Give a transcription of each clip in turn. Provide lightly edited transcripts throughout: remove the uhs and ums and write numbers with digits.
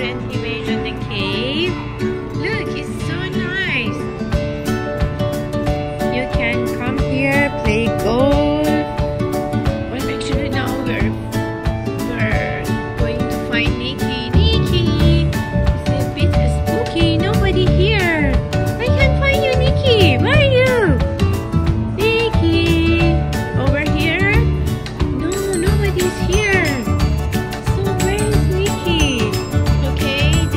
different image on the cave. Look, it's so nice. You can come here, play golf. Well, actually now we're going to find Niki. Niki, it's a bit spooky. Nobody here. I can't find you, Niki. Where are you? Niki, over here? No, nobody's here. So where is Niki? Okay,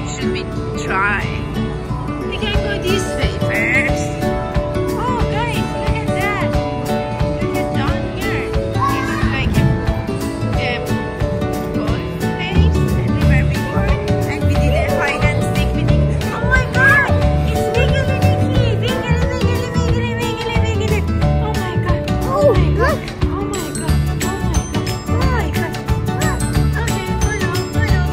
should we try? We can go this way first. Oh guys, look at that. Look at down here. It's like a golf place where we were. And we did a hide and seek with it. Oh my god! It's wiggly Niki! Wiggly, wiggly, wiggly, wiggly, wiggly. Oh my god! Oh my god! Oh my god! Oh my god! Oh my god! Okay, follow. Go ahead.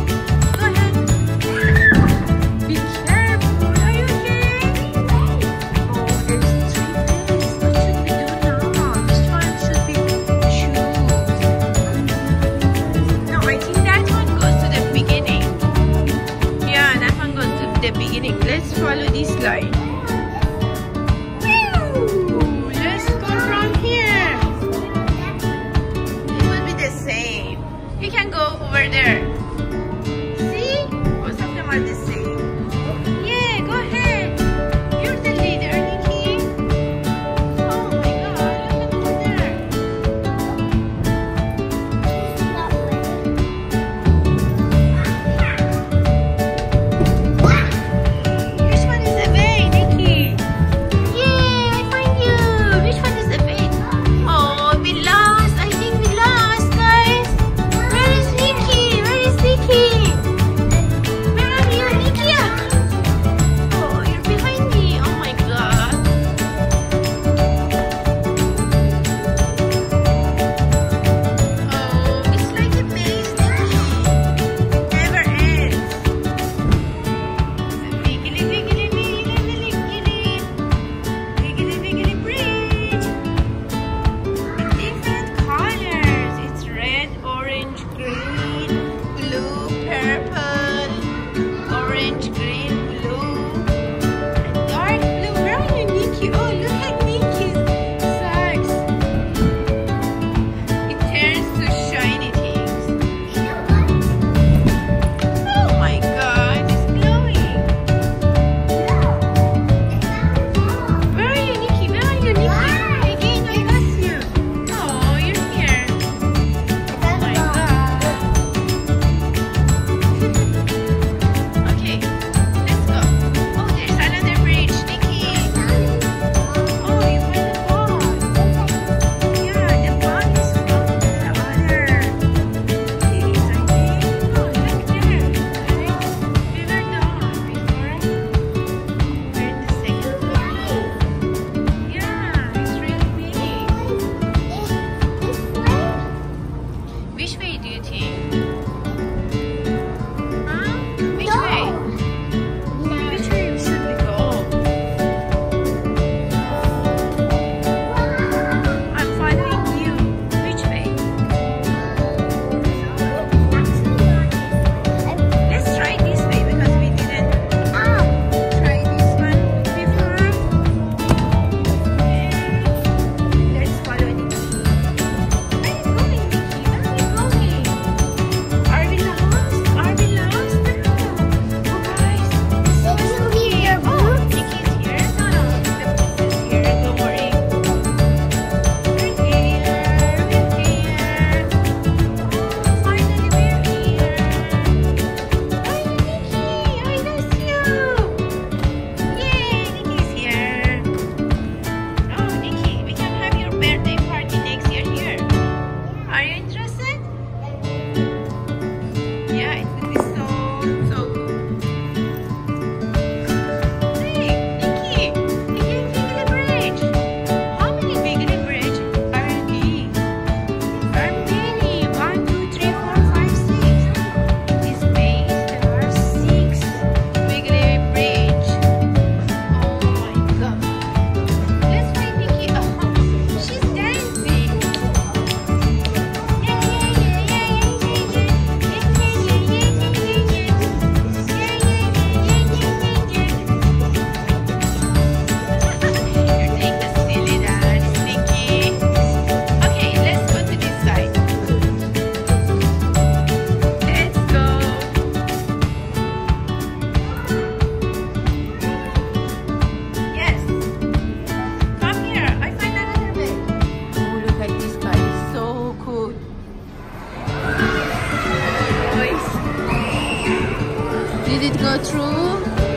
Be careful. Are you okay? Oh, there's 3 things. What should we do now? Which one should we choose? No, I think that one goes to the beginning. Yeah, that one goes to the beginning. Let's follow this line. Whew! Let's go from here. It will be the same. You can go over there. See? Most of them are the same. Yeah, go ahead. You're the leader, Niki. Oh my god, look at over there. Which one is the way, Niki? Yay, I find you. Which one is the way? Oh, we lost. I think we lost, guys. Where is Niki? Where is true.